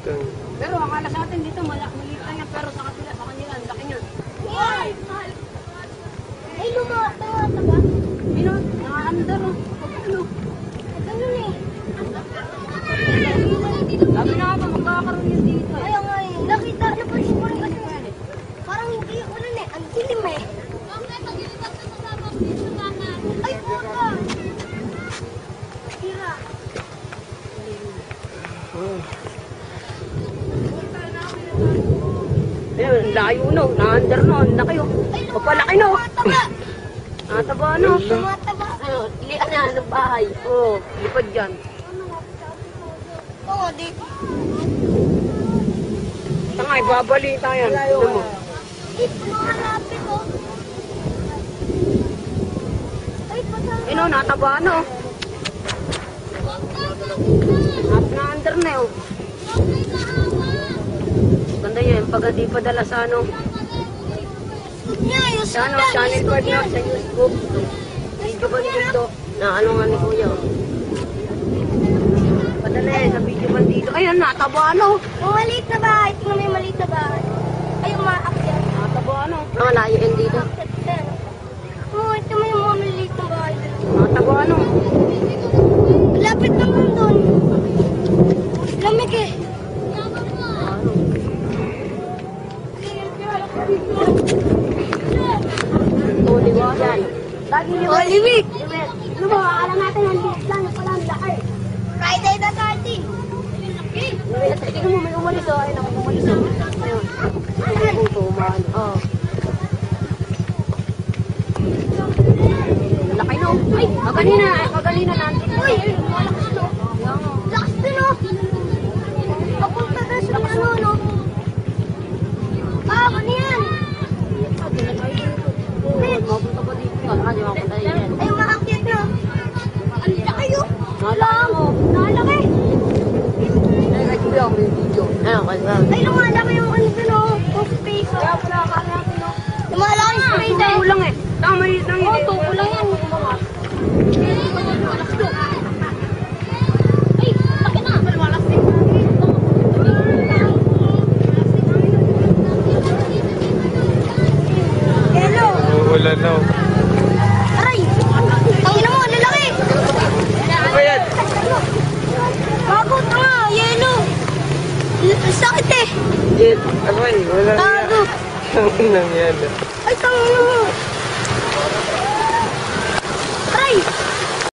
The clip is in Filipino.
Pero akala sa atin dito maliit lang yan, pero sa kanila ang laki niyan. Ay! Ay, lumataba. Ano? Naka-under oh. Ano? Ganun eh. Sabi na ba, magkakaroon yun dito. Ayaw nga eh. Nakita, napansin ko rin kasi parang hindi ulan eh. Ang dilim eh. Ay, puta! Tira. Ayun, layo no. Na-under no. Ang laki oh. Papalaki no. Tumataba. Nataba no. Tumataba. Ano, ilian na ng bahay. Oo, lipad dyan. Oo, di. Tangay, babalita yan. Ano mo? Ito malapit oh. Ay, patay. Ano, nataba no. Na-under na oh. Ganda yun, pag di padala sa ano. Sa ano, channel card na sa YouTube. Video ba dito? Na ano nga ni Kuya. Padala eh, sa video ba dito. Ayun, nataba ano. Yung maliit na bahay. Tingnan mo yung maliit na bahay. Ay, yung maakyat. Nataba ano. Nakalayo yan dito. Oo, ito mo yung mga maliit na bahay. Nataba ano. Lapit naman doon. Lamig eh. Tuloy mo yan. Lagi nyo. Oh, limig. Ano ba, akala natin ang liit lang. Yung pala ang laki. Friday the 13. Tingnan mo, may umalis oh. Ayun, may umalis oh. Ayun. Ayun, tumaan. Oh. Laki no. Ay, kagalina nandito. Uy, malakas to. Lakas din oh. Papunta na sa ano, no? Ah, ano yan? Mapunta pa dito yan. Hindi mapunta yan. Ay, maakyat na. Ang laki oh. Nalang mo. Nalaki. Ay, kuya, may video. Ayun, kasi. Ay, lumalaki yung ano dun oh. Yung space oh. Kaya pala akala natin no. Lumalaki yung space eh. Tubo lang eh. Tama maliit lang yun. Oo, tubo lang yan. Ay, laki na. Malas din. Hello. Wala na. Aray! Tangina mo, lalaki! Ano yan? Bago, tanga, yelo! Sakit eh! Jet. Ano eh? Wala na. Bago! Ano nang yan? Ay, tangina mo! Aray!